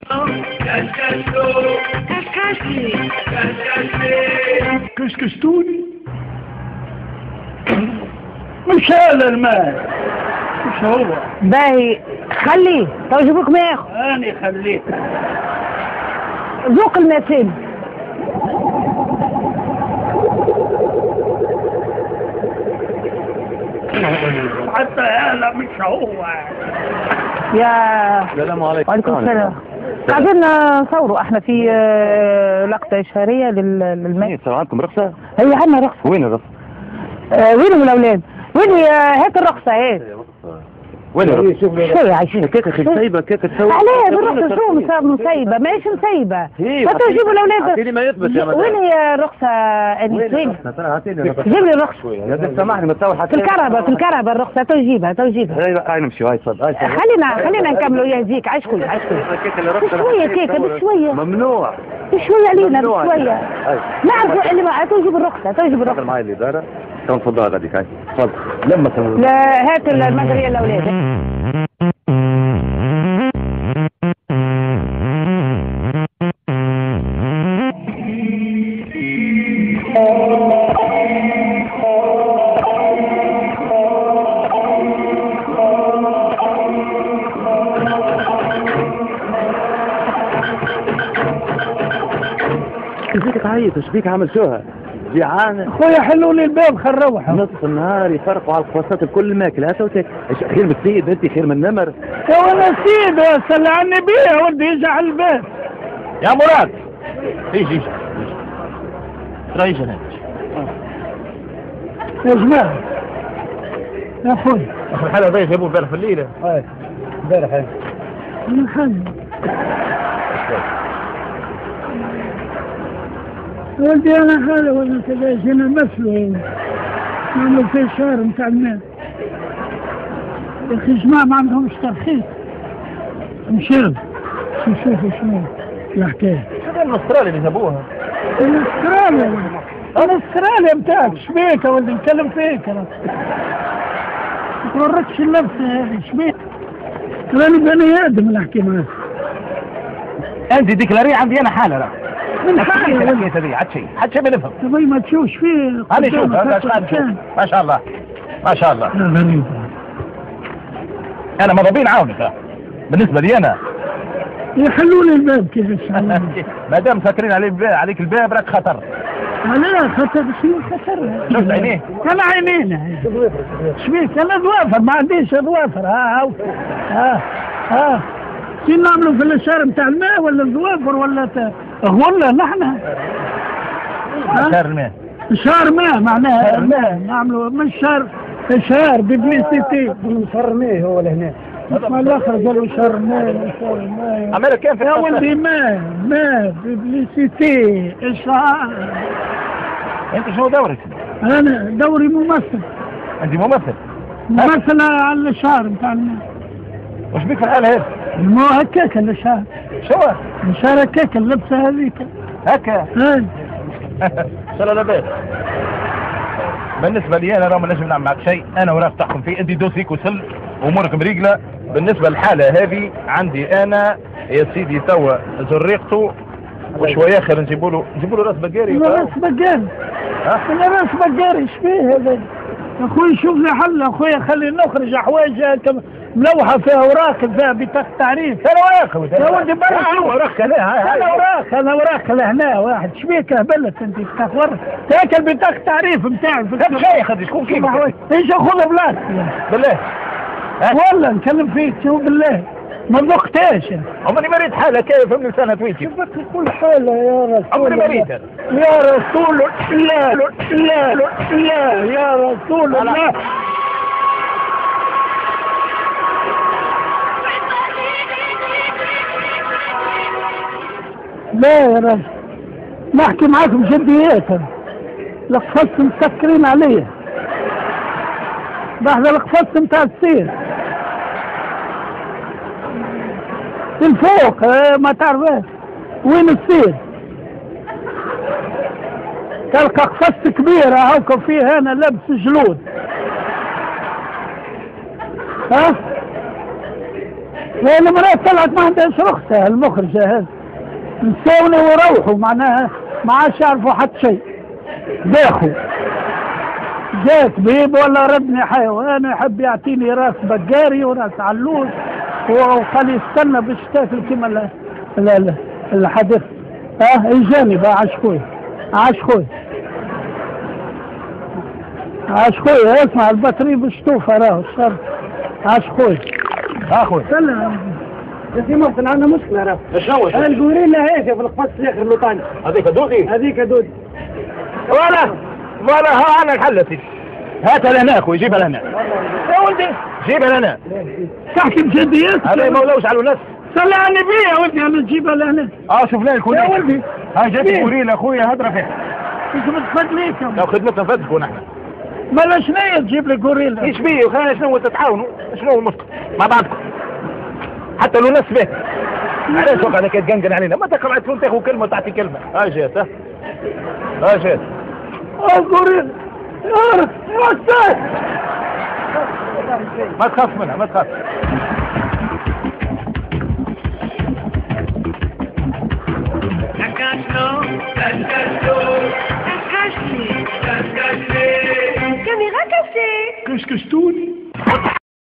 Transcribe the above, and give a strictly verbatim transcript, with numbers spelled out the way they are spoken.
كشكشني كشكشتوني مش هذا المال مش هو باهي خليه تو جيبوك ما ياخذ أنا خليه ذوق الماء سامي حتى هذا مش هو يا السلام عليكم. وعليكم السلام. قاعدين نصوروا احنا في لقطة إشهارية للماء. صار عندكم رخصة؟ هي عندنا رخصة. وين الرخصة؟ آه وينهم الأولاد؟ وين هيك الرخصة هيك؟ وين الرخصة؟ شوية عايشين كيكة مسيبة كيكة تسوي عليه بالرخصة شو مسيبة؟ ماهيش مسيبة. هاتوا جيبوا الأولاد. اعطيني ما يثبت يا مدام. وين هي الرخصة أنيس؟ وين؟ جيب لي الرخصة. يا بنت سامحني ما تسوي في الكهرباء في الكهرباء الرخصة هاتوا جيبها هاتوا جيبها. هاي هاي نمشي هاي صد هاي خلينا خلينا نكملوا يهديك عايش كل عايش كل. بشوية كيكة بشوية. ممنوع. بشوية علينا بشوية. نعرفوا اللي ما هاتوا جيبوا الرخصة هاتوا جيبوا الرخصة. معي الإدارة. كم تفضلها غاديك هاي تفضل لما تفضل. لا هات المجرية الأولاد. كيفك تعيط ايش بيك عامل شوها؟ جيعان خويا حلوا لي الباب خل نروح نصف النهار يفرقوا على القفصات بكل ماكل هات وتك خير من السيد انت خير من النمر يا وانا سيد صلي على النبي يا ولدي يجي على الباب يا مراد ايش ايش ايش هنا يا جماعه يا خويا اخر حاله ضيف جابوه امبارح في الليله اي امبارح اي من حل ولدي انا حالة ولا كذا جينا مسلوين نعمل في الشهر نتاع الماء يا اخي جماعة ما عندهمش ترخيص نشرب نشوفوا شنو الحكاية هذا الاسترالي اللي جابوها الاسترالي الاسترالي بتاعك شبيك يا ولدي نتكلم فيك انا ما تورطش اللبسة هذه شبيك راني بني ادم اللي احكي معاك انت ديكلاري عندي انا حالة لا من حالي الحكاية هذه حد شيء حد شيء ما نفهم طيب ما تشوفش فيه انا شوف هذا شوف ما شاء الله ما شاء الله لا غريب انا مضبين عاونك بالنسبة لي انا يحلوا لي الباب كيف ان شاء الله ما دام ساكرين علي الباب عليك الباب راك خطر لا خطر شنو خطر شفت عينيه؟ انا عينينا شبيك انا ضوافر ما عنديش ضوافر ها ها ها شنو نعملوا في الاشار نتاع الماء ولا الضوافر ولا غله نحن شهر الماء شهر ماء معناها الماء نعملوا مش شهر شهر ببليسيتي شهر ماء هو لهنا ما الاخر قالوا شهر ماء شهر ماء عمالك كيف يا ولدي ماء ماء ببليسيتي اشهار انت شنو دورك؟ انا دوري ممثل انت ممثل ممثل على الشهر نتاع الماء وش بيك في الحالة هذه؟ مو هكاك الشهر شو؟ الشهر هكاك اللبسة هذيك هكا؟ اي شلا لاباس بالنسبة لي انا راه ما نجم نعمل معك شيء انا وراك تحكم فيه انت دوسيك وسل امورك مريقلة بالنسبة للحالة هذه عندي انا يا سيدي توا زريقته وشوية اخر نجيبوا له نجيبوا له راس بقاري راس بقاري انا راس بقاري ايش فيه هذا اخوي شوف لي حل اخوي خلي نخرج حوايج ملوحه فيها اوراق فيها بطاقه تعريف انا اوراق يا ولدي برا اوراق انا انا اوراق انا اوراق لهنا واحد شبيك هبلت انت تاخذ تاكل بطاقه تعريف نتاعي في الشيخ هذا شكون كيف ايش اخذ بلاصتي بالله والله نكلم فيك شو بالله ما ذقتاش عمري ما ريت حالة كيف من سنة تويتي شوفك كل حالة يا رسول عمري ما ريت يا رسول الله لا لا يا رسول الله لا يا رجل نحكي معاكم جديات القفص مسكرين عليا بعد القفص نتاع السير الفوق ما تعرفش وين السير تلقى قفص كبيرة هاكا فيه انا لابس جلود ها المرأة طلعت ما عندهاش رخصة المخرجة هذه نساوني وروحوا معناها ما عادش يعرفوا حتى شيء داخل جاء طبيب ولا ردني حيوان يحب يعطيني راس بقاري وراس علوش وقال لي استنى باش تاكل كيما ال ال الحدث اه اجاني بقى عاش خويا عاش خويا عاش خويا اسمع البطري باش توفى راهو الشر عاش خويا اخوي سلام يا سي محسن عندنا مشكلة راه شنو القوريلا هيك في القفص الاخر اللوطاني هذيك دوزي هذيك دود ولا ولا ها انا الحل هاتها لهنا اخوي جيبها لهنا يا ولدي جيبها لهنا تحكي بجديات هذا ما ولوش على الناس صلي على النبي يا ولدي انا تجيبها لهنا اه شوف لها الكوريلا يا ولدي هاي جات الكوريلا اخويا هدرة فيها انت بتفضليكم لو خدمتنا نفدكوا نحن مالا شنيا تجيب لي غوريلا ايش بيه وخلينا شنو تتعاونوا شنو المشكل مع بعضكم حتى لو ناس به علاش وقع هذاك يتقنقن علينا ما تقرا تكون تاخذ كلمه وتعطي كلمه هاي جات ها هاي جات اه غوريلا يا استاذ ما تخاف منها ما تخاف Caméra cachée. كشكشتوني